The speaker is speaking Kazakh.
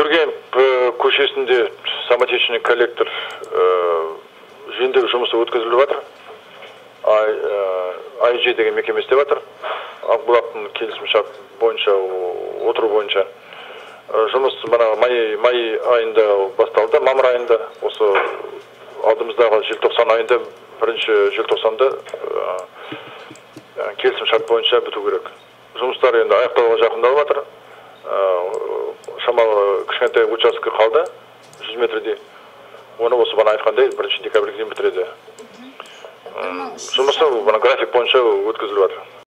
Тургенев көшесінде самотечный коллектор жөндеу жұмысы өткізіліп жатыр. АИЖ деген мекеме істеп жатыр. Ақбұлақтың келісімшарт бойынша, отыру бойынша. Жұмыс май айында басталды, мамыр айында, осы алдымыздағы желтоқсан айында, 1 желтоқсанда келісімшарт бойынша біту керек. Жұмыстар енді аяқталуға жақындалып жатыр. Шамалы кішкентай участка қалды, 100 метрдей. Оны осы бана айтқандай 1 декабрьге дейін бітіреді. Жұмысы график бойынша өткізіліп жатыр.